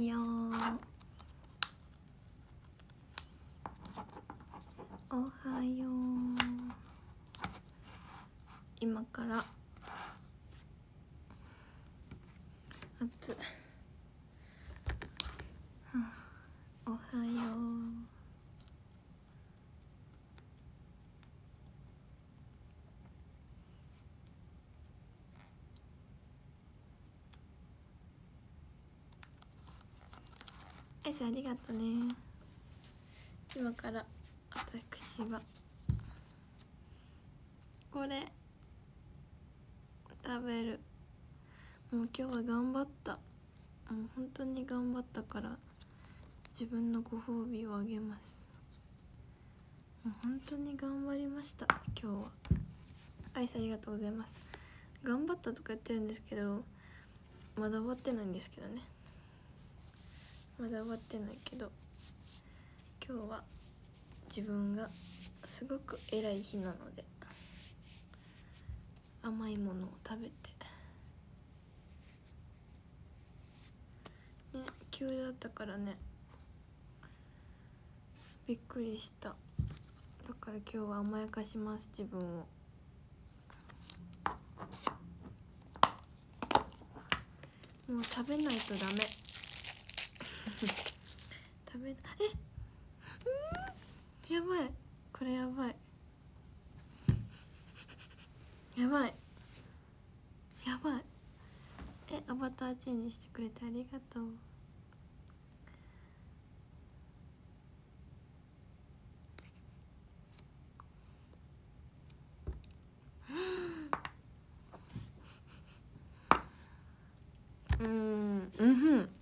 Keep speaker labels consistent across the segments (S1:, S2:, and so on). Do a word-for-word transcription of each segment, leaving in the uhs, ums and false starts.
S1: よう、おはよう。今から暑っ、はあ、おはよう。アイスありがとね。今から私はこれ食べる。もう今日は頑張った。もう本当に頑張ったから自分のご褒美をあげます。もう本当に頑張りました今日は。アイスありがとうございます。頑張ったとか言ってるんですけど、まだ終わってないんですけどね。まだ終わってないけど、今日は自分がすごく偉い日なので甘いものを食べてね、急だったからね、びっくりした。だから今日は甘やかします自分を。もう食べないとダメ食べなえうんやばい、これやばいやばいやばい。え、アバターチェンジしてくれてありがとう。うん、うんふん、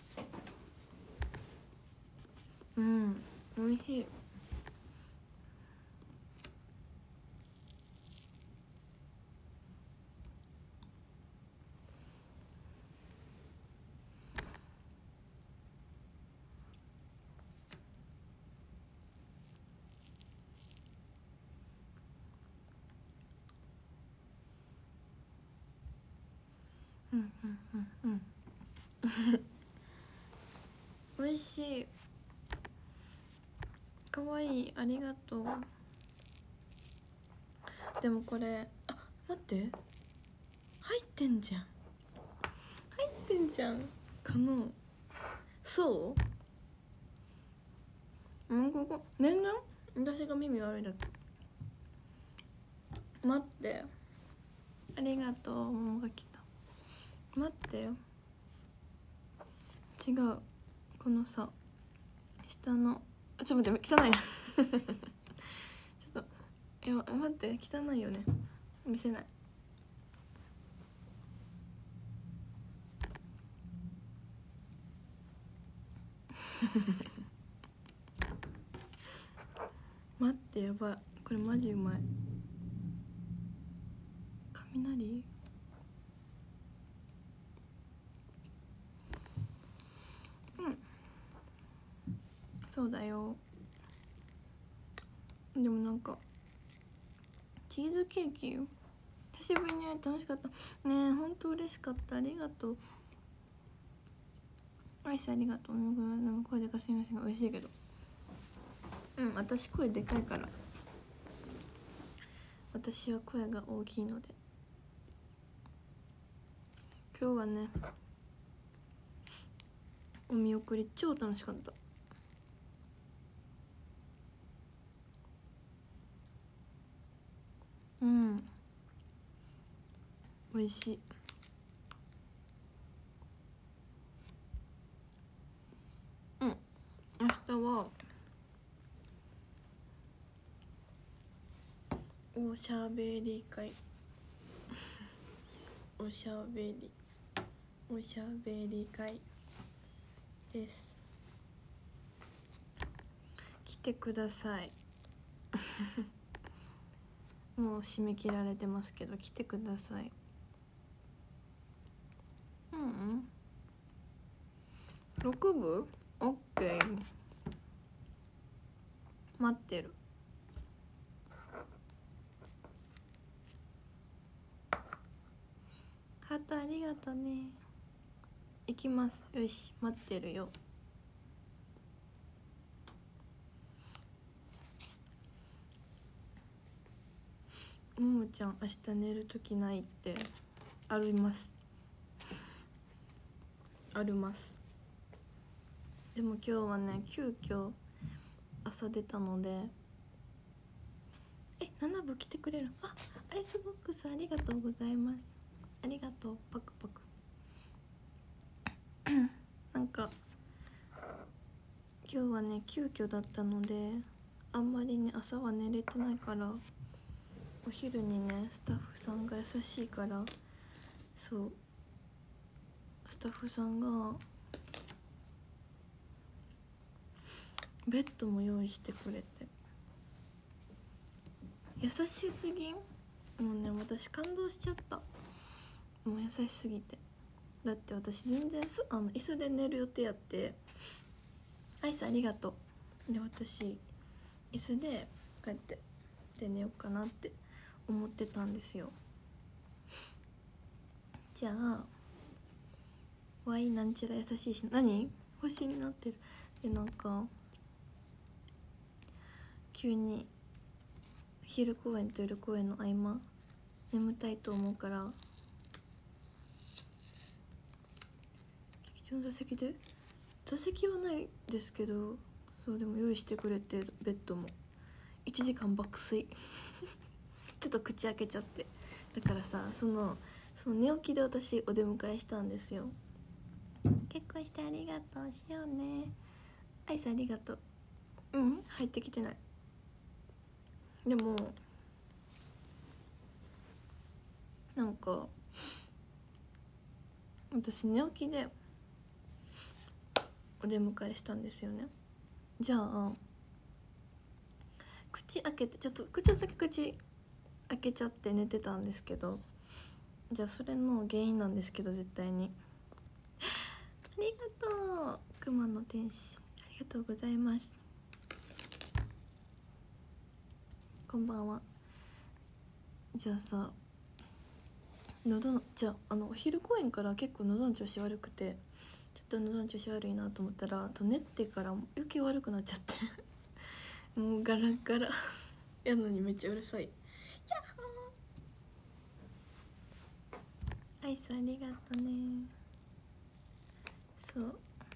S1: うん、おいしい。うんうんうんうんおいしい。かわいい、ありがとう。でもこれ、あ、待って、入ってんじゃん入ってんじゃんかな。そうもうここ念願、私が耳悪いだけ。待って、ありがとう、桃が来た。待ってよ、違う、このさ下の、あ、ちょっと待って、汚いちょっと、いや待って、汚いよね、見せない待って、やばい、これマジうまい。雷、うん、そうだよ。でもなんかチーズケーキよ、久しぶりに会えて楽しかったね。え、ほんと嬉しかった、ありがとう。アイスありがとう。声でかすみませんが美味しいけど、うん、私声でかいから、私は声が大きいので。今日はね、お見送り超楽しかった。うん、美味しい。うん、明日はおしゃべり会おしゃべりおしゃべり会です。来てくださいもう締め切られてますけど来てください。うんうん、ろく部 OK、 待ってる。ハートありがとね。 行きます。よし、待ってるよ。ももちゃん明日寝るときないってありますあります。でも今日はね急遽朝出たので、えナナブ来てくれる。あ、アイスボックスありがとうございます。ありがとう。パクパクなんか今日はね急遽だったのであんまりね朝は寝れてないから、お昼にねスタッフさんが優しいから、そうスタッフさんがベッドも用意してくれて、優しすぎん。もうね私感動しちゃった。もう優しすぎて。だって私全然すあの椅子で寝る予定やって、アイスありがとうで、私椅子でこうやってで寝ようかなって思ってたんですよ。じゃあワイなんちゃら優しいし、何星になってる。でなんか急に昼公演と夜公演の合間眠たいと思うから、劇場の座席で座席はないですけど、そうでも用意してくれてベッドもいちじかん爆睡ちょっと口開けちゃって、だからさそのその寝起きで私お出迎えしたんですよ。結婚してありがとう、しようね。アイスありがとう。うん入ってきてない。でもなんか私寝起きでお出迎えしたんですよね。じゃあ口開けてちょっと口だけ口開けちゃって寝てたんですけど、じゃあそれの原因なんですけど、絶対にありがとう熊の天使、ありがとうございます。こんばんは。じゃあさ喉のじゃああのお昼公演から結構喉の調子悪くて、ちょっと喉の調子悪いなと思ったら、あと寝てから余計悪くなっちゃってもうガラガラやのにめっちゃうるさい。ヤッホーアイスありがとね。そう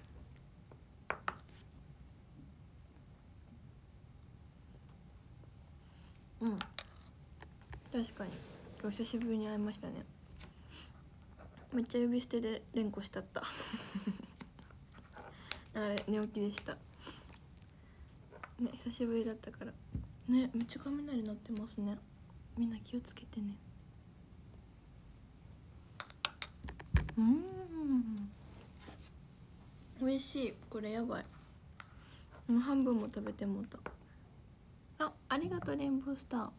S1: うん確かに今日久しぶりに会いましたね。めっちゃ呼び捨てで連呼したったあれ寝起きでしたね、久しぶりだったからね。めっちゃ雷鳴ってますね。みんな気をつけてね。うん美味しい。これやばい。もう半分も食べてもうた。あ、ありがとうレインボースター。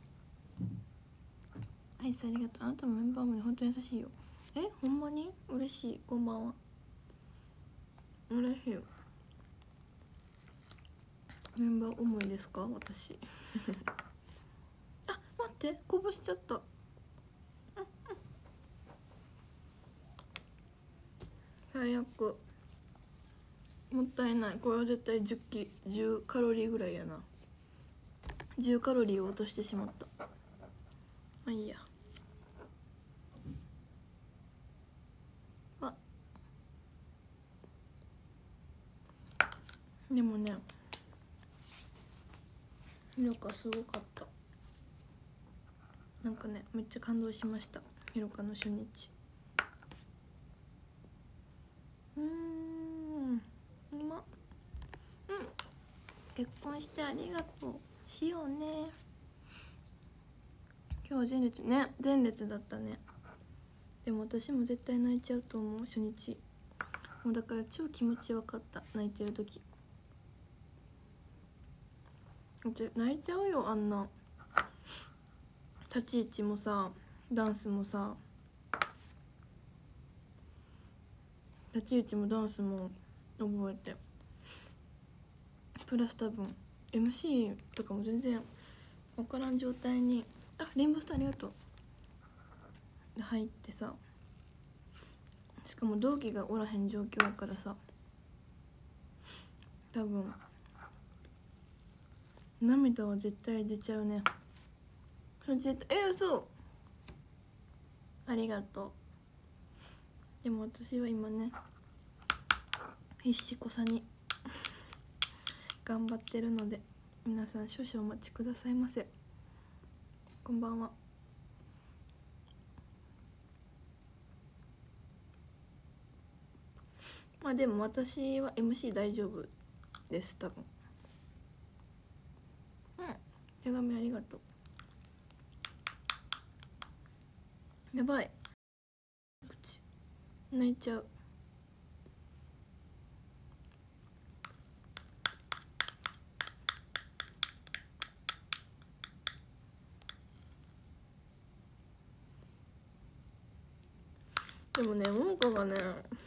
S1: アイスありがとう。あなたもメンバーもね本当に優しいよ。えほんまに嬉しい。こんばんは。嬉しいよ。メンバー重いですか私あ待ってこぼしちゃった。うんうん最悪。もったいない。これは絶対じゅっキじゅうカロリーぐらいやな。じゅうカロリーを落としてしまった。まあいいや。あでもねひろかすごかった。なんかねめっちゃ感動しました。ひろかの初日。うーんうまっ。うん結婚してありがとう。しようね。今日前列ね前列だったね。でも私も絶対泣いちゃうと思う初日。もうだから超気持ち分かった。泣いてる時泣いちゃうよ。あんな立ち位置もさダンスもさ立ち位置もダンスも覚えて、プラス多分 エムシー とかも全然分からん状態に、あレインボースターありがとう入ってさ、 かも同期がおらへん状況やからさ、多分涙は絶対出ちゃうね。それ絶対え嘘ありがとう。でも私は今ね必死こさに頑張ってるので、皆さん少々お待ちくださいませ。こんばんは。まあでも私は エムシー 大丈夫です多分。うん、手紙ありがとう。やばい、口泣いちゃう。でもね、ももかがね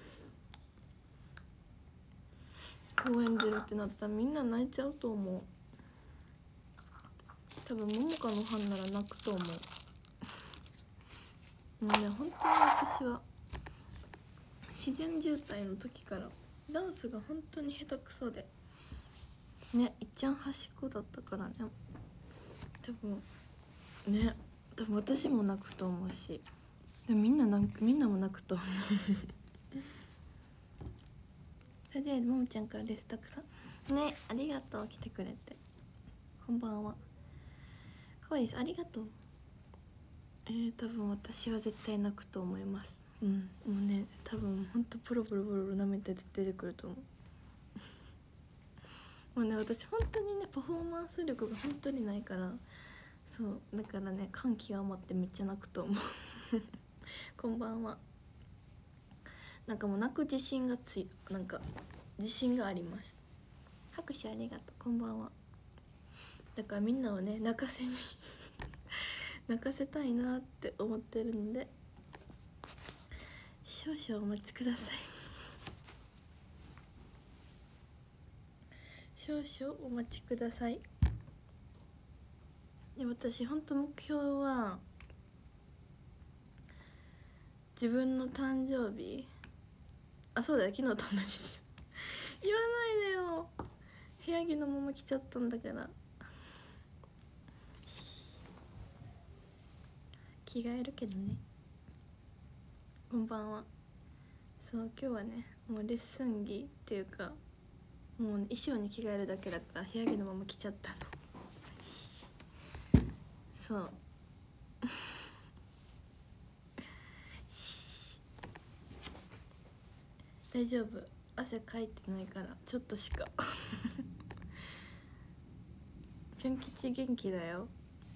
S1: 公演出るってなったらみんな泣いちゃうと思う。多分ももかのファンなら泣くと思う。もうね、本当に私は自然渋滞の時からダンスが本当に下手くそでね、いっちゃん端っこだったからね、多分ね、多分私も泣くと思うし、でもみんななんみんなも泣くと思うとりあえずももちゃんからですたくさんね、ありがとう、来てくれて。こんばんは。かわいいです、ありがとう。えー、多分私は絶対泣くと思います。うん、もうね、多分ほんとプロプロプロプロ涙出てくると思うもうね、私本当にねパフォーマンス力が本当にないから、そうだからね、感極まってめっちゃ泣くと思うこんばんは。なんかもう泣く自信がついなんか自信があります。拍手ありがとう。こんばんは。だからみんなをね泣かせに泣かせたいなって思ってるので少々お待ちください少々お待ちください。で、私ほんと目標は自分の誕生日、あ、そうだよ、昨日と同じです言わないでよ、部屋着のまま来ちゃったんだから着替えるけどね。こんばんは。そう今日はね、もうレッスン着っていうかもう、ね、衣装に着替えるだけだから部屋着のまま来ちゃったのそう大丈夫、汗かいてないからちょっとしかぴょん吉元気だよ。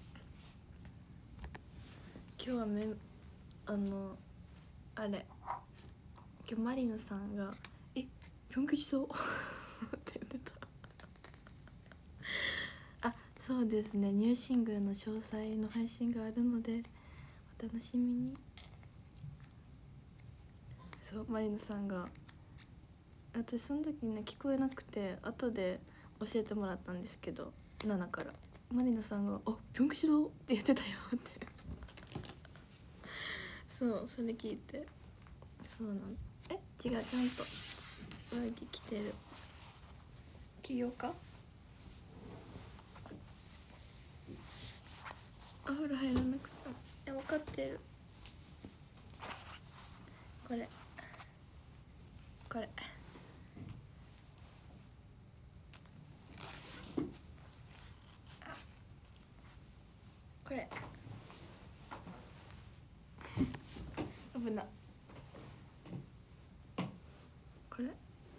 S1: 今日はめあのあれ今日マリナさんが「えぴょん吉と?」って言ってたあ、そうですね、ニューシングルの詳細の配信があるのでお楽しみに。そうマリナさんが、私その時ね聞こえなくて後で教えてもらったんですけど、ナナからマリナさんが「あぴょん吉だ!」って言ってたよってそうそれ聞いて、そうなの。え違う、ちゃんと上着着てる。着ようか。お風呂入らなくてもえ分かってる。これこれこれ危な。これ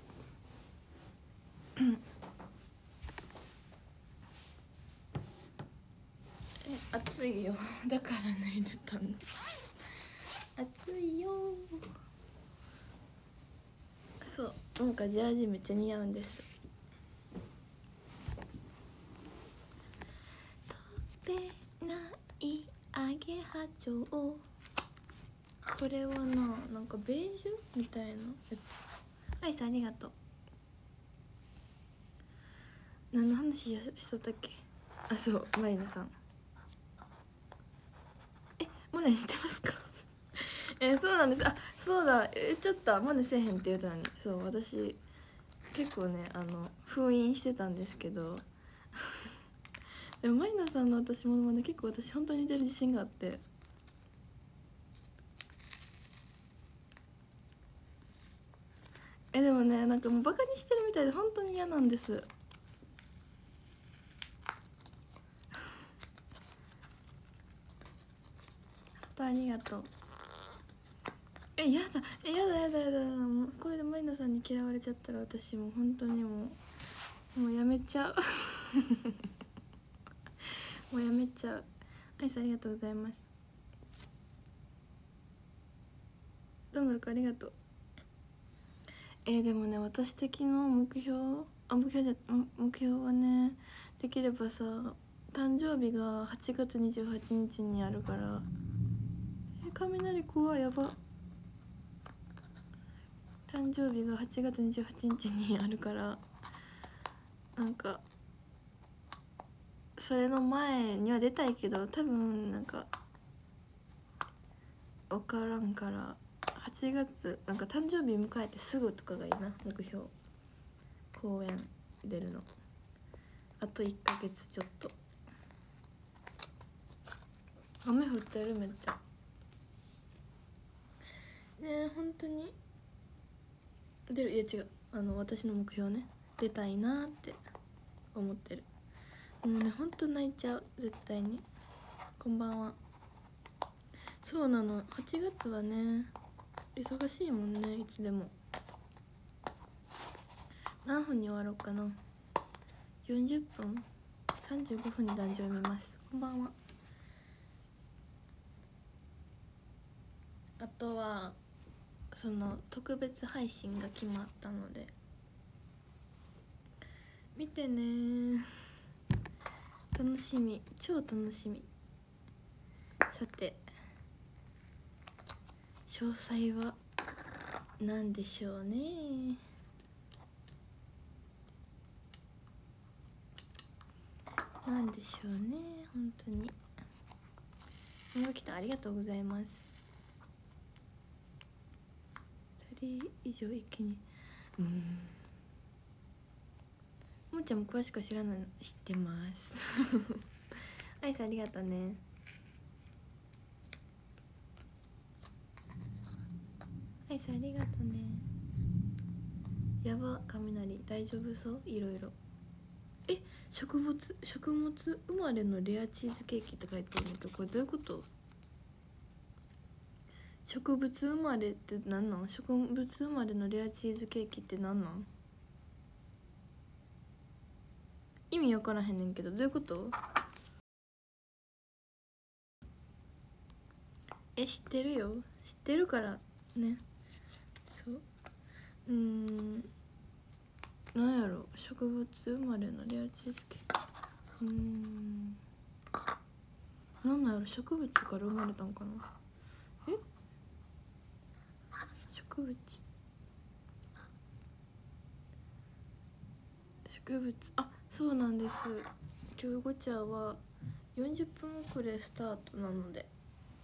S1: え暑いよだから脱いでたの。暑いよ。そうなんかジャージめっちゃ似合うんです。飛べないアゲハチョウ、これはな、なんかベージュみたいなやつ。アイスありがとう。何の話しとったっけ。あ、そうマリナさん、えまだ似てますかえそうなんです。あそうだ言っちゃった。マネせえへんって言うたのに。そう私結構ねあの封印してたんですけどでもマイナさんの私もね結構私本当に似てる自信があって。えでもねなんかもうバカにしてるみたいで本当に嫌なんです。ありがとう。えやだえやだやだやだもうこれでマイナさんに嫌われちゃったら私もう本当にもうもうやめちゃうもうやめちゃう。アイスありがとうございます。どうもありがとう。えー、でもね私的の目標あ目標じゃ目標はねできればさ誕生日がはちがつにじゅうはちにちにあるから。え雷怖いやば。誕生日がはちがつにじゅうはちにちにあるからなんかそれの前には出たいけど多分なんか分からんからはちがつなんか誕生日迎えてすぐとかがいいな目標。公演出るのあといっかげつちょっと。雨降ってるめっちゃねえ本当に出る。いや違うあの私の目標ね出たいなって思ってる。もうねほんと泣いちゃう絶対に。こんばんは。そうなのはちがつはね忙しいもんねいつでも。何分に終わろうかな。よんじゅっぷんさんじゅうごふんに壇上見ます。こんばんは。あとはその特別配信が決まったので見てね。楽しみ超楽しみ。さて詳細は何でしょうね。なんでしょうね本当に。もう来たありがとうございます。ふたり以上一気にうんももちゃんも詳しく知らないの知ってますアイスありがとうね。アイスありがとうね。やば雷大丈夫そう。いろいろえ食物食物生まれのレアチーズケーキって書いてるんだけどこれどういうこと。植物生まれってなんなん。植物生まれのレアチーズケーキってなんなん。意味わからへんねんけどどういうこと。え知ってるよ知ってるからね。そううーんなんやろ植物生まれのレアチーズケーキ。うーんなんなんやろ植物から生まれたんかな。え植物植物あそうなんです。今日ご茶はよんじゅっぷん遅れスタートなので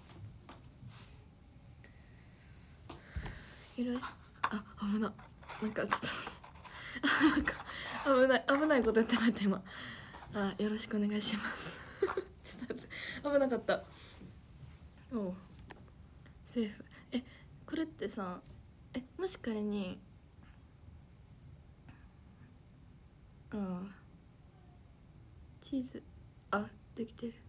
S1: いろいろあ危ななんかちょっとなんか危ない危ないことやってました今。あよろしくお願いしますちょっと待って危なかった。おうセーフ。えこれってさえもし仮にうんチーズあできてる。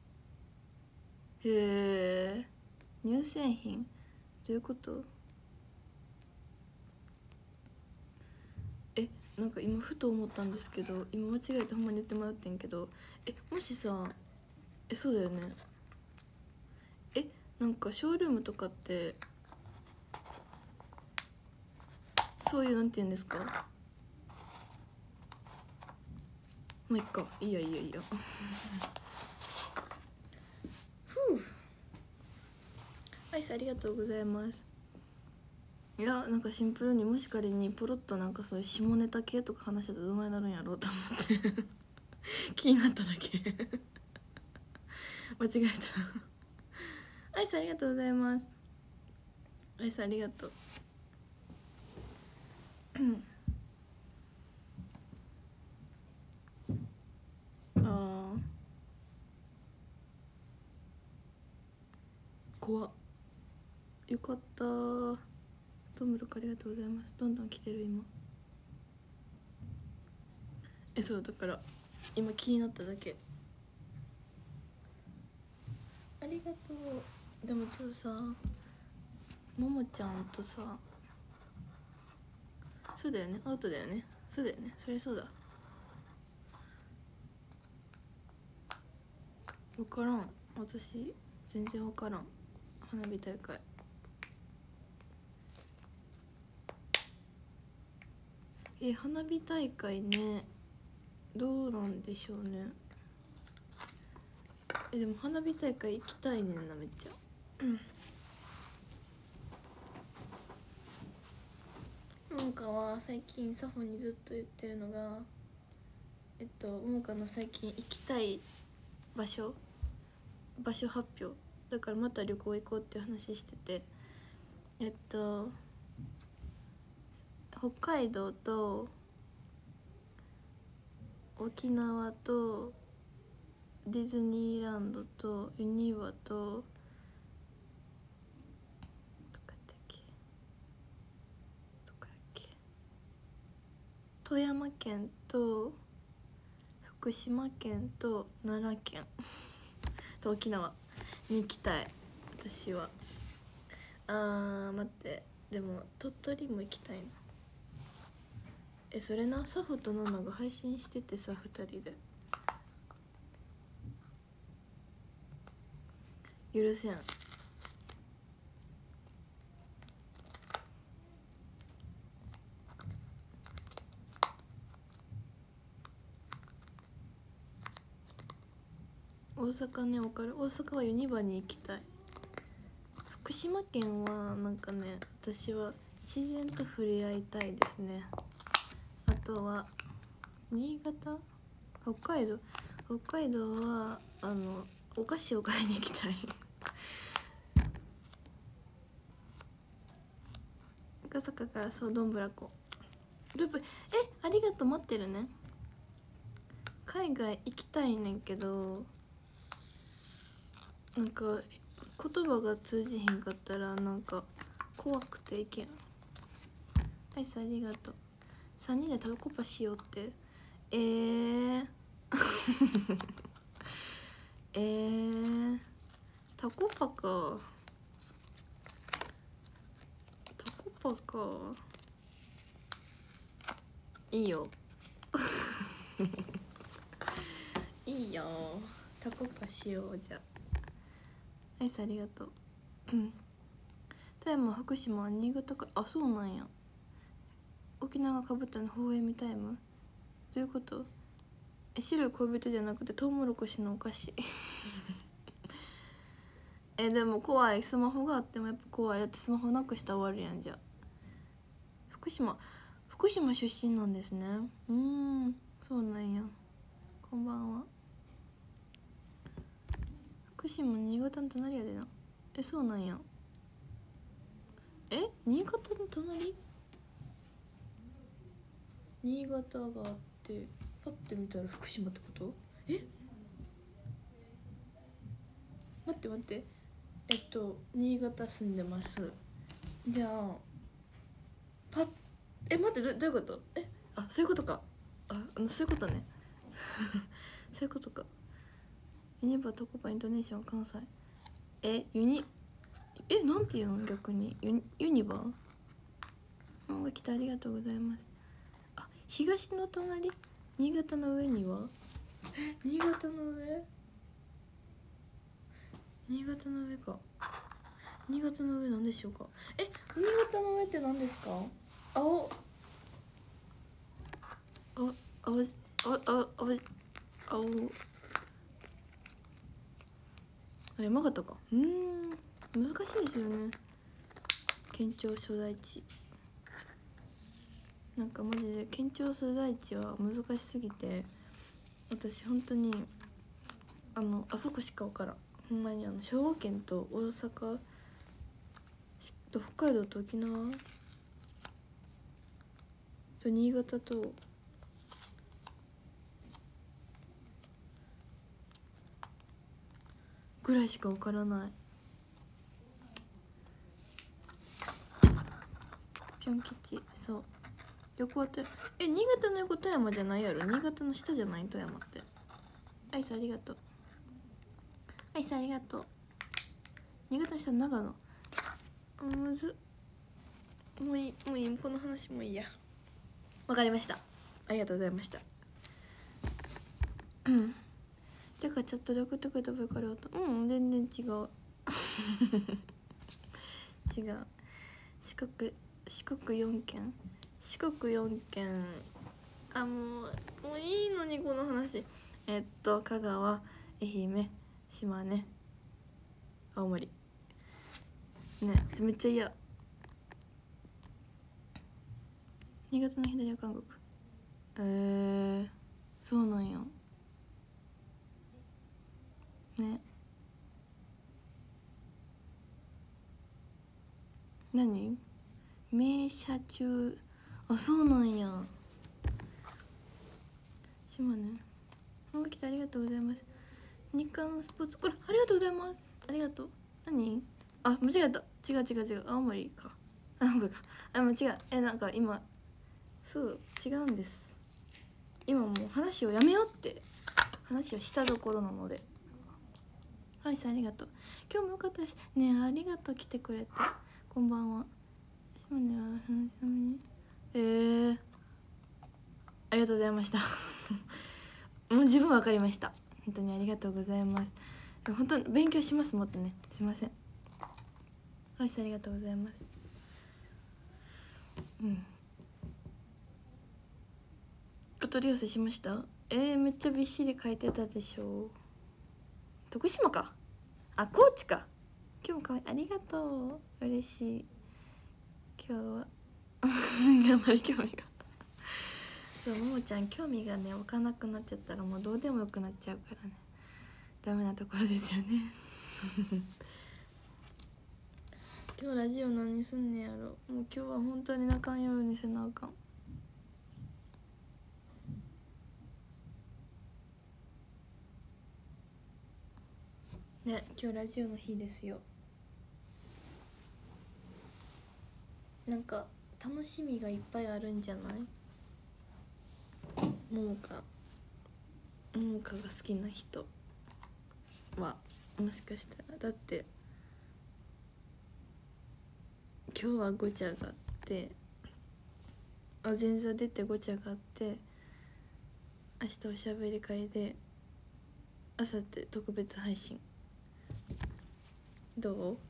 S1: へえ乳製品どういうこと。えなんか今ふと思ったんですけど今間違えてほんまに言ってもらってんけどえもしさえそうだよねえなんかショールームとかってそういうなんて言うんですか。まあいっかいいやいいやいいやふうアイスありがとうございます。いやなんかシンプルにもし仮にポロッとなんかそういう下ネタ系とか話してたらどないなるんやろうと思って気になっただけ間違えたアイスありがとうございます。 アイスありがとう。あー怖っ。よかったー。トムルクありがとうございます。どんどん来てる今。え、そうだから今気になっただけ。ありがとう。でも今日さももちゃんとさ、そうだよね、アウトだよね、そうだよね、そりゃそうだ。分からん、私全然分からん。花火大会え花火大会ね、どうなんでしょうね。えでも花火大会行きたいねんな、めっちゃ。うんももかは最近サホにずっと言ってるのが、えっとももかの最近行きたい場所場所発表だから、また旅行行こうっていう話してて、えっと北海道と沖縄とディズニーランドとユニバとどこだっけどこだっけ富山県と福島県と奈良県と沖縄に行きたい私は。あー待って、でも鳥取も行きたいな。えそれな、サフとナナが配信しててさ、ふたりで許せん。大阪ね、分かる。大阪はユニバに行きたい。福島県はなんかね、私は自然と触れ合いたいですね。あとは新潟、北海道北海道はあのお菓子を買いに行きたい赤坂からそうどんぶらこループ、えありがとう、待ってるね。海外行きたいねんけど、なんか言葉が通じひんかったらなんか怖くていけん。アイスありがとう。さんにんでタコパしようって。えーえー、タコパかタコパかいいよいいよ、タコパしよう。じゃあアイスありがとう。富山、福島、新潟か。あ、そうなんや。沖縄かぶったのほうえみタイム、どういうこと？え白い恋人じゃなくてトウモロコシのお菓子えでも怖い、スマホがあってもやっぱ怖い。だってスマホなくしたら終わるやん。じゃあ福島福島出身なんですね。うーん、そうなんや。こんばんは。福島新潟の隣やでな。えそうなんや。え新潟の隣？新潟があってパッて見たら福島ってこと？え待って待って、えっと新潟住んでます。じゃあパッえ待って、ど, どういうこと？えあそういうことか。ああのそういうことねそういうことか。ユニバトコパイントネーション関西。えユニえなんていうの逆に。ユニユニバーが来てありがとうございます。あ東の隣、新潟の上にはえ新潟の上新潟の上か。新潟の上なんでしょうか。え新潟の上って何ですか？青あ青青青青青あ山形か。うん難しいですよね、県庁所在地。なんかマジで県庁所在地は難しすぎて、私本当にあのあそこしか分からん。ほんまにあの兵庫県と大阪と北海道と沖縄と新潟とぐらいしか分からない。ぴょん吉、そう横は富山。え、新潟の横富山じゃないやろ。新潟の下じゃない富山って。アイスありがとう。アイスありがとう。新潟の下長野。むずっ。もういいもういい、この話もいいや。わかりました、ありがとうございました。うんてかちょっとだけとけ食べからと、うん全然違う違う。四国四国よんけん四国よんけん、あもうもういいのにこの話。えっと香川、愛媛、島根、青森ね、めっちゃ嫌。新潟の左は韓国。えー、そうなんやね。何名車中、あそうなんや。島根、あ来てありがとうございます。日韓のスポーツ、これありがとうございます。ありがとう。何、あ間違えた、違う違う違う、青森か、あなんかか、あ間違う。えなんか今そう違うんです。今もう話をやめようって話をしたところなので。はいさんありがとう。今日も良かったですね。ありがとう来てくれて。こんばんは。島根は話しにえー、ありがとうございましたもう十分わかりました。本当にありがとうございます。本当に勉強します。もっとね、すいません。はいさんありがとうございます。うんお取り寄せしました。えー、めっちゃびっしり書いてたでしょ。徳島か、あ高知か。今日もかわいい、ありがとう、嬉しい。今日はあんまり興味がそうももちゃん興味がね湧かなくなっちゃったらもうどうでもよくなっちゃうからね、ダメなところですよね今日ラジオ何すんねやろ。もう今日は本当に泣かんようにせなあかん。ね、今日ラジオの日ですよ。なんか楽しみがいっぱいあるんじゃない。ももかももかが好きな人はもしかしたら、だって今日はごちゃがあって、あ前座出てごちゃがあって、明日おしゃべり会で、あさって特別配信。どう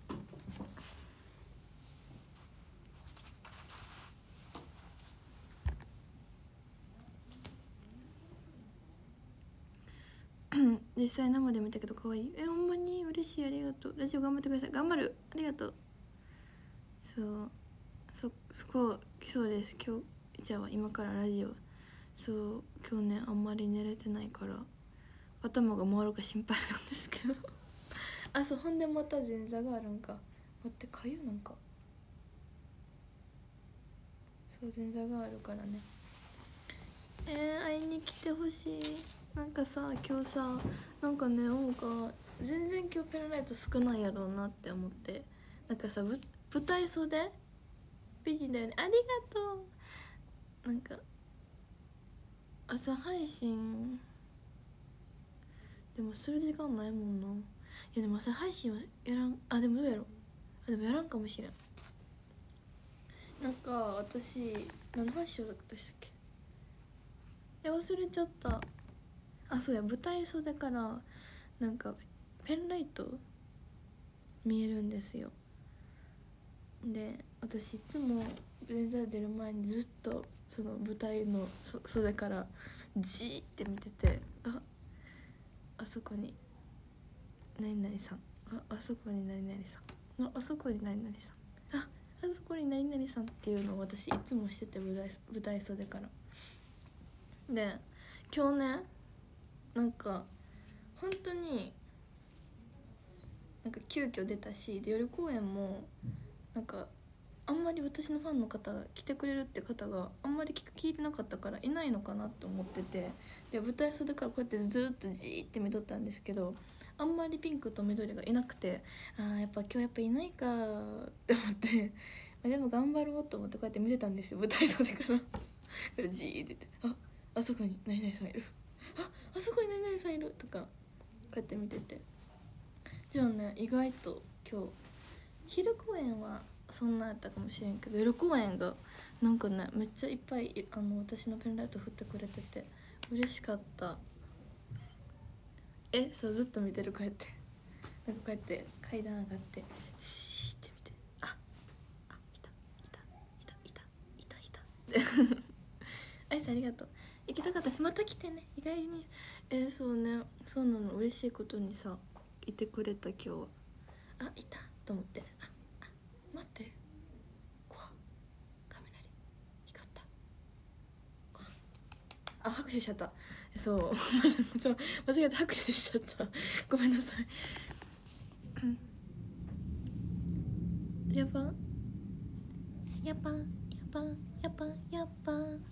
S1: 実際生で見たけど可愛い。えほんまに嬉しい、ありがとう。ラジオ頑張ってください。頑張る、ありがとう。そうそそこそうです。今日じゃあ今からラジオ、そう今日ねあんまり寝れてないから頭が回るか心配なんですけどあそうほんでまた前座があるんか。待ってかゆなんか、そう前座があるからね。えー、会いに来てほしい。なんかさ今日さなんかねなんか全然今日ペンライト少ないやろうなって思って、なんかさぶ舞台袖美人だよね、ありがとう。なんか朝配信でもする時間ないもんな。いやでも朝配信はやらん、あでもどうやろ、あでもやらんかもしれん。なんか私何の話しようとしたっけ、え忘れちゃった。あそうや舞台袖からなんかペンライト見えるんですよ。で私いつも前座出る前にずっとその舞台の袖からじーって見てて、ああそこに何々さん、ああそこに何々さん、ああそこに何々さん、ああそこに何々さんっていうのを私いつもしてて、舞台舞台袖からで今日ねなんか本当になんか急遽出たし、で夜公演もなんかまり私のファンの方が来てくれるって方があんまり聞聞いてなかったからいないのかなと思ってて、で舞台袖からこうやってずっとじーって見とったんですけど、あんまりピンクと緑がいなくて、あーやっぱ今日やっぱいないかって思ってでも頑張ろうと思ってこうやって見てたんですよ、舞台袖からじーって言って、ああそこに何々さんいる、ああそこに何々さんいるとかこうやって見てて、じゃあね意外と今日昼公演はそんなやったかもしれんけど、夜公演がなんかねめっちゃいっぱいあの私のペンライト振ってくれてて嬉しかった。えそうずっと見てる、こうやってなんかこうやって階段上がってシーって見て、ああいたいたいたいたいたいたってアイスありがとう、行きたかった、また来てね、意外にえー、そうね、そうなの、嬉しいことにさいてくれた今日は、あいたと思って、ああ待って怖っ、雷光った、怖っ、あ拍手しちゃった、そうちょ間違えて拍手しちゃったごめんなさいやばやばやばやばやば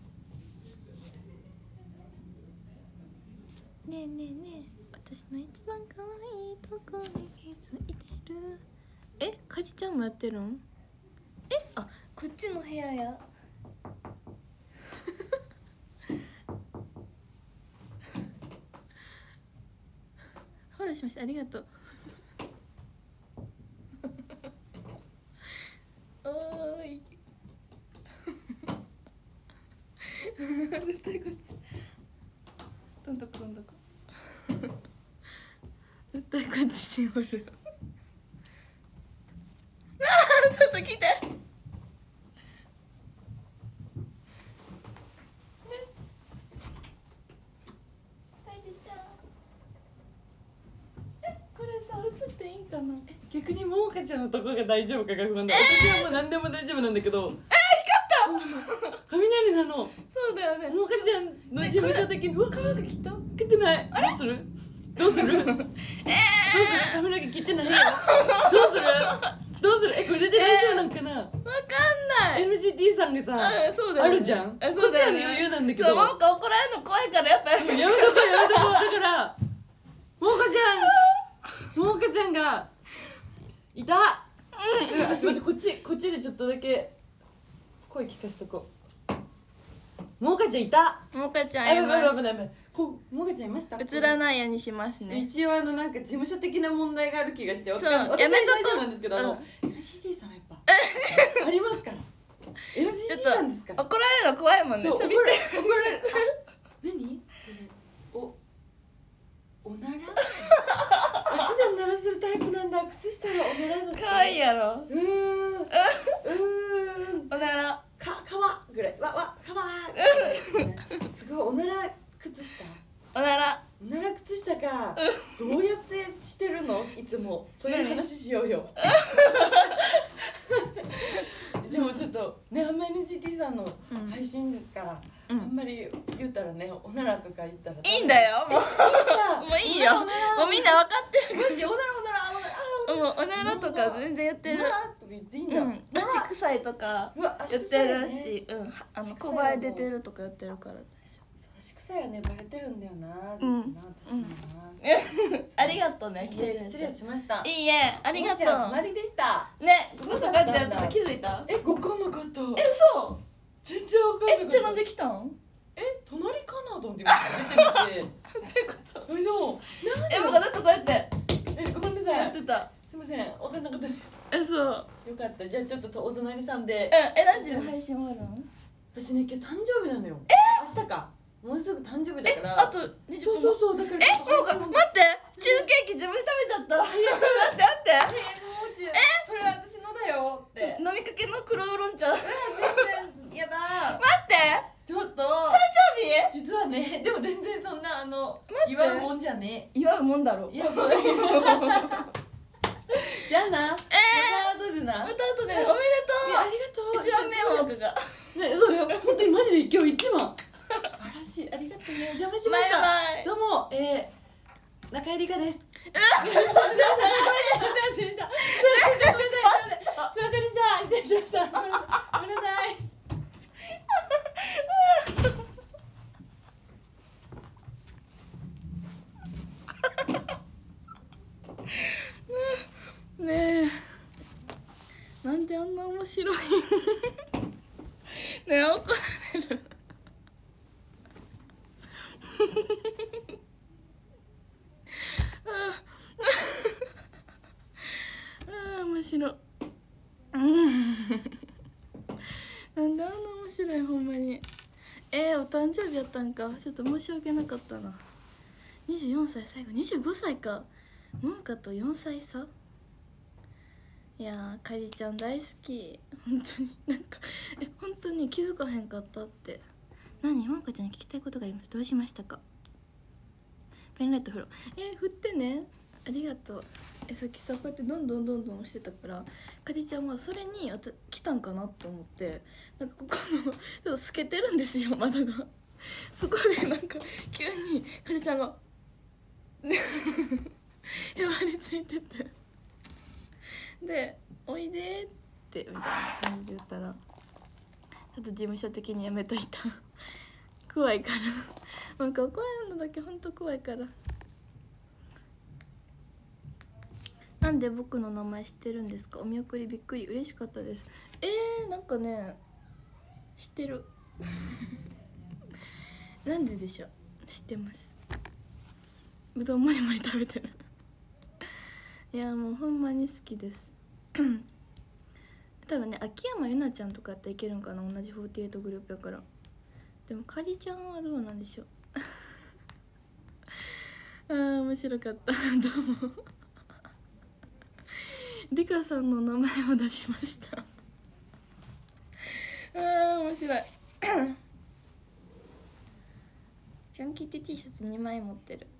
S1: ねえねえねえ、私の一番可愛いとこに気づいてる。え、かじちゃんもやってるん？え、あ、こっちの部屋や。フォローしました、ありがとう。おーい。絶対こっち。どんどこどんどこ。絶対こっちにおる。ああ、ちょっと来て。映っていいんかな。
S2: 逆にももかちゃんのとこが大丈夫かが不安だ。私はもう何でも大丈夫なんだけど。えー、光った。雷なの。
S1: そうだよね。
S2: ももかちゃんの事務所的に、うわ、髪の毛切った？切ってない。どうする？どうする？えー、どうする？髪の毛切ってないよ。どうする？どうする？え、これ出て大丈夫なんかな？わか
S1: んない。
S2: エヌジーティー さんがさ、あるじゃん。こっちは余裕なんだけど。
S1: そう、ももか怒られるの怖いからやっぱやめとこう。
S2: やめとこうやめとこう。だからももかちゃん。ももかちゃんがいた。うん、あ、ちょっと待って、こっちこっちでちょっとだけ声聞かせとこう。ももかちゃんいた。
S1: ももかちゃんいます。
S2: あ、やばいやばいやばい。こう、ももかちゃんいました。
S1: 映らないようにしますね。
S2: 一応あのなんか事務所的な問題がある気がして、
S1: そう、
S2: 私は
S1: やめとこ
S2: 大丈夫なんですけど、あの エヌジーティー さんはやっぱありますから。エヌジーティー さんですから。
S1: 怒られるの怖いもんね。ちょっと見て。
S2: 怒られる。何？それおおなら？足でおならするタイプなんだ。靴下がおならだった。
S1: 可愛いやろ。
S2: うーん。うーん。
S1: おなら。
S2: か、かわぐらい。わ、わ、かわー。すごい、おなら靴下。
S1: おなら。
S2: おなら靴下がどうやってしてるの？いつも。そういう話しようよ。でもちょっとね、あんまり エヌジーティー さんの配信ですから、うん、あんまり言ったらね、おならとか言ったら
S1: いいんだよ。もうもういいよ。もうみんな分かってる。
S2: マジおならおならおなら。
S1: もうおならとか全然やってる。
S2: おならとか言っていいんだ。
S1: うん、足臭いとか言ってるし、うん、あの小バエ出てるとかやってるから。
S2: 足臭いはね、バレてるんだよな。うん。私もな。
S1: ありがとうね。
S2: 失礼しました。
S1: いいえ、ありがとう。
S2: 隣でした。
S1: ね、こことかってやったら気づいた？
S2: え、ごかなかった。
S1: え、嘘？
S2: 全然わかんない。
S1: え、じゃあなんで来たん？
S2: え、隣かなと思って出てみて。
S1: そういうこと。
S2: え、そう。
S1: え、僕だってこうやって。
S2: え、ごめんなさい。
S1: やってた。
S2: すみません、わかんなかったです。
S1: え、そう。
S2: よかった。じゃあちょっとお隣さんで。
S1: え、え、何時の配信もあるの？
S2: 私ね、今日誕生日なのよ。え？明日か。もうすぐ誕生日だから。
S1: あとにじゅっぷん。
S2: そうそうそう、だから。
S1: え、もうか、待って。チーズケーキ自分で食べちゃった。待って待って。
S2: え、それ私のだよって。
S1: 飲みかけの黒ウーロン茶。
S2: 全然やだ。
S1: 待って。
S2: ちょっと。
S1: 誕生日？
S2: 実はね、でも全然そんなあの祝うもんじゃね。
S1: 祝うもんだろ。
S2: いや、そうだけど。じゃあな。ええ。また後でな。また
S1: 後で。おめでとう。
S2: ありがとう。
S1: 一番目は僕が。
S2: ね、そうよ。本当にマジで今日一番。素晴らしい。ありがとうね。お邪魔しました。
S1: バイバイ。
S2: どうも、えー、中井理香です。すいませんでした。すいませんでした。すいませんでした。
S1: しました。ごめんなさい、ごめんなさい。ねえ、なんであんな面白いねえ、怒られるああ、面白いなんであんな面白い、ほんまに。えー、お誕生日やったんか。ちょっと申し訳なかったな。にじゅうよんさい最後、にじゅうごさいか。ももかとよんさい差。いやー、かりちゃん大好き。本当になんかえ本当に気づかへんかったって。何、ももかちゃんに聞きたいことがあります。どうしましたか。ペンライト振ろう。えー、振ってね、ありがとう。え、さっきさこうやってどんどんどんどん押してたから、かりちゃんはそれにあた来たんかなと思って、なんかここのちょっと透けてるんですよ、窓が。そこでなんか急にかりちゃんがへばりついてて、で「おいで」ってみたいな感じで言ったら、ちょっと事務所的にやめといた怖いからなんか怒られるのだけほんと怖いから。なんで僕の名前知ってるんですか。お見送りびっくり、嬉しかったです。えー、なんかね知ってるなんででしょう。知ってます。ぶどうもりもり食べてるいやもうほんまに好きです多分ね、秋山ゆなちゃんとかやったらいけるんかな、同じフォーティエイトグループやから。でもかりちゃんはどうなんでしょうあー面白かったどうもリカさんの名前を出しましたあー面白いジャンキーって T シャツにまい持ってる。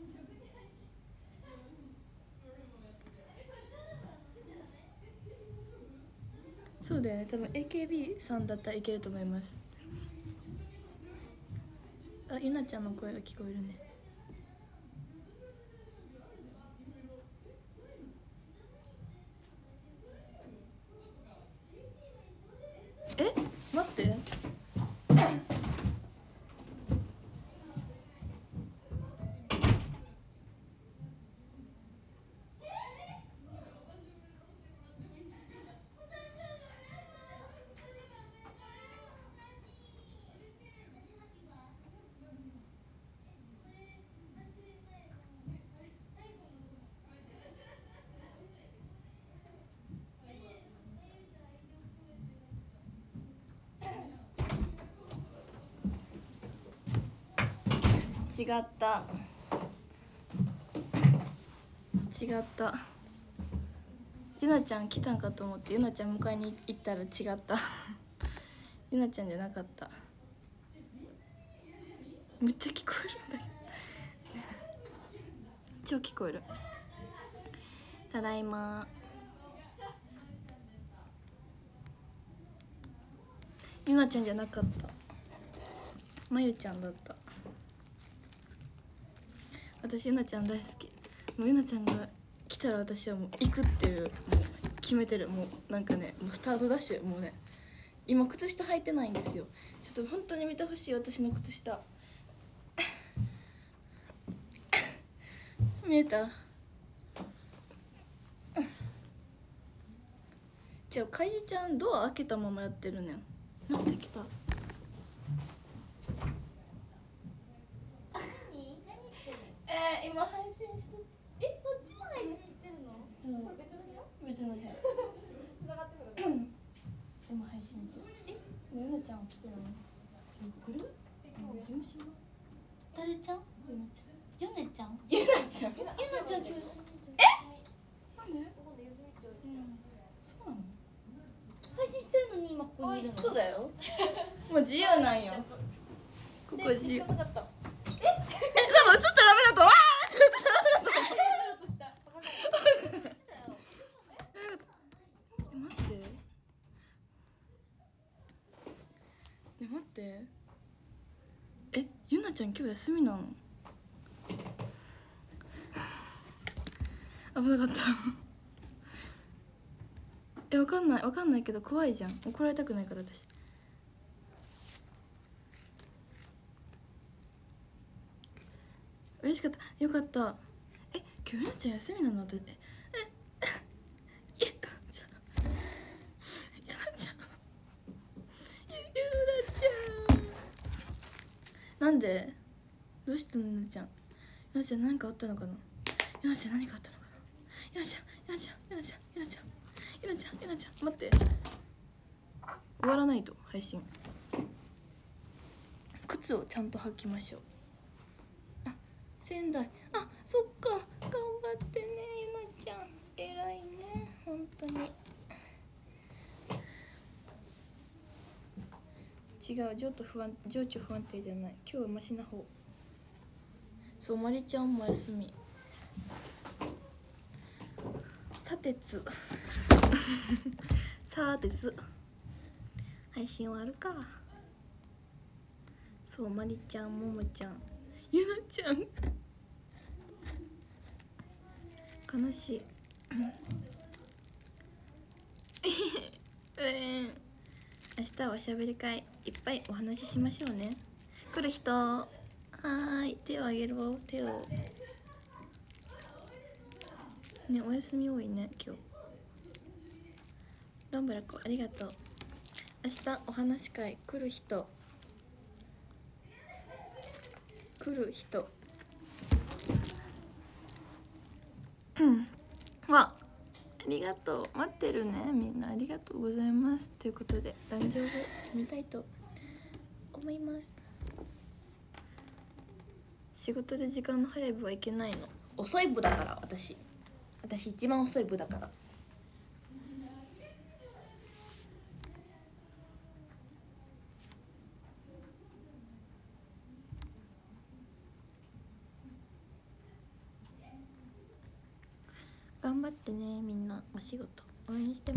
S1: そうだよね、多分 エーケービー さんだったらいけると思います。あ、ゆなちゃんの声が聞こえるね。え、待って違った違ったゆなちゃん来たんかと思ってゆなちゃん迎えに行ったら違ったゆなちゃんじゃなかった。めっちゃ聞こえるんだ超聞こえる。ただいま。ゆなちゃんじゃなかった、まゆちゃんだった。私ゆなちゃん大好き。もうゆなちゃんが来たら私はもう行くっていう、もう決めてる。もうなんかね、もうスタートダッシュ。もうね、今靴下履いてないんですよ。ちょっと本当に見てほしい、私の靴下見えた。じゃあかいじちゃんドア開けたままやってるねん。待って、きた。えー、今配信してる。
S3: え、そっちも配信してるの？
S1: うん、
S3: これ別の部屋？
S1: 別の部屋
S3: 繋がってるの？
S1: 今配信中。え、ゆなちゃんは来てないの？来る？え、今日事務所の
S3: 誰ちゃん？
S1: ゆなちゃん。
S3: ヨネちゃん？
S1: ゆなちゃん。
S3: ゆなちゃん今日休み。
S1: え？なんで？
S3: ここで休みって言われてた。
S1: そうなの？
S3: 配信してるのに今ここにいるの？
S1: そうだよ。もう自由なんよ。ここ自由。え、多分映ったらダメだと。わー。映ったらダメだと。え、待って。ね、待って。え、ゆなちゃん今日休みなの？危なかったえ、わかんないわかんないけど怖いじゃん。怒られたくないから私。嬉しかった、よかった。え、今日ゆなちゃん休みなの？私ええゆなちゃんゆなちゃんゆなちゃんなんでどうしたの？ゆなちゃんゆなちゃん何かあったのかな？ゆなちゃん何かあったのかな？ゆなちゃんゆなちゃんゆなちゃんゆなちゃんゆなちゃんゆなちゃん待って、終わらないと配信。靴をちゃんと履きましょう。あ、仙台、あ、そっか、頑張ってねゆなちゃん、偉いね本当に。違う、情緒不安情緒不安定じゃない、今日はマシな方。そう、まりちゃんも休み。さてつさてつ配信終わるか。そう、まりちゃん、ももちゃん、ゆなちゃん悲しいえー、明日はおしゃべり会いっぱいお話ししましょうね。来る人はーい、手をあげるわ、手をね。お休み多いね今日。どんぶらこありがとう。明日お話会来る人来る人うんわ、ありがとう、待ってるねみんな、ありがとうございます。ということで壇上を見たいと思います。仕事で時間の早い部はいけないの。遅い部だから私私一番遅い部だから。頑張ってねみんな、お仕事応援してます。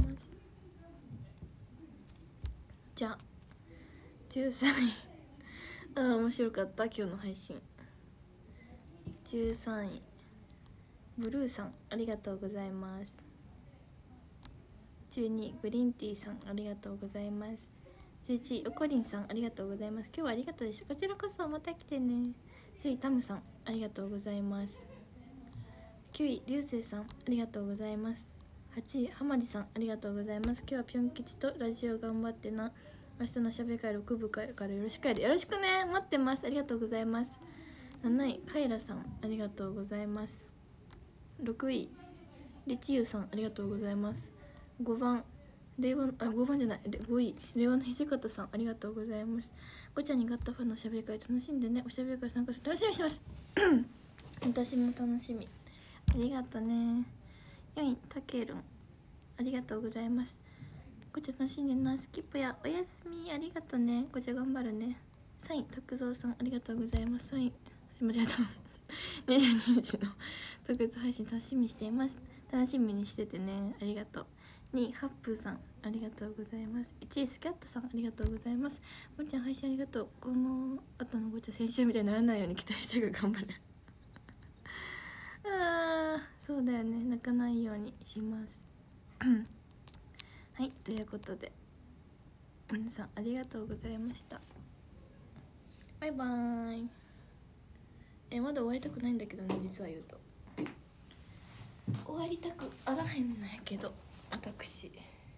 S1: じゃあじゅうさんいあー面白かった今日の配信。じゅうさんいブルーさんありがとうございます。じゅうにいグリーンティーさんありがとうございます。じゅういちいおこりんさんありがとうございます。今日はありがとうでした。こちらこそまた来てね。じゅういタムさんありがとうございます。きゅういりゅうせいさんありがとうございます。はちいはまりさんありがとうございます。今日はぴょん吉とラジオ頑張ってな。明日のしゃべり会ろくぶからよろしくやで、よろしくね、待ってます。ありがとうございます。なないカイラさんありがとうございます。ろくいリチユさんありがとうございます。ごばん令和あごばんじゃないごい令和の土方さんありがとうございます。ごちゃにガッタファンのおしゃべり会楽しんでね。おしゃべり会参加して楽しみにしてます私も楽しみ。ありがとね。よいたけるんありがとうございます。ごちゃ楽しんでな。スキップやおやすみありがとうね。ごちゃ頑張るね。さんいたくぞうさんありがとうございます。さんい間違えたにじゅうににちの特別配信楽しみにしています。楽しみにしててね。ありがとう。にいハップーさんありがとうございます。いちいスキャットさんありがとうございます。もちゃん配信ありがとう。この後のごちゃ先週みたいにならないように期待してるから頑張るあーそうだよね、泣かないようにしますはい、ということで皆さんありがとうございました。バイバーイ。えまだ終わりたくないんだけどね、実は言うと終わりたくあらへんのやけど私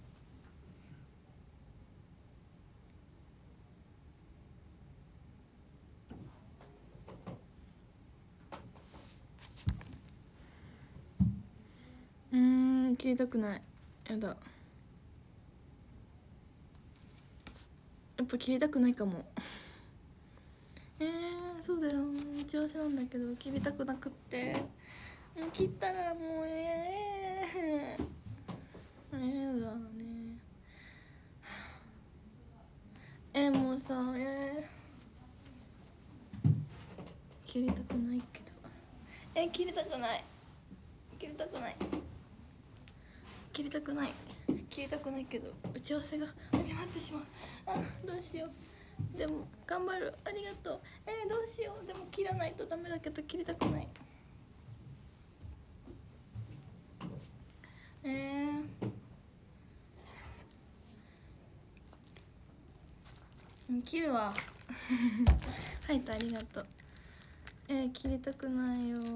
S1: うーん切りたくない。やだ、やっぱ切りたくないかもえー、そうだよ、打ち合わせなんだけど切りたくなくって、もう切ったらもうええー、えだねえー、もうさえー、切りたくないけどえー、切りたくない切りたくない切りたくない切りたくないけど打ち合わせが始まってしまう。あどうしよう、でも頑張る、ありがとう。えー、どうしよう、でも切らないとダメだけど切りたくない。えー、 うん切るわはいとありがとう。えー、切りたくないよ。ちょ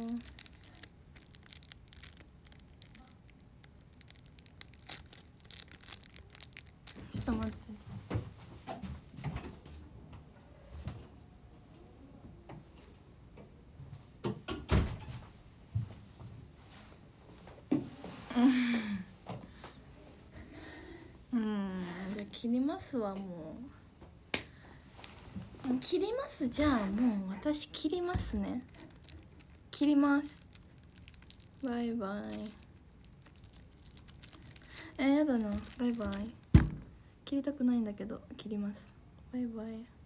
S1: っと待って。うん、じゃあ切りますわ。もうもう切ります。じゃあもう私切りますね。切ります。バイバイ。えー、やだな。バイバイ。切りたくないんだけど切ります。バイバイ。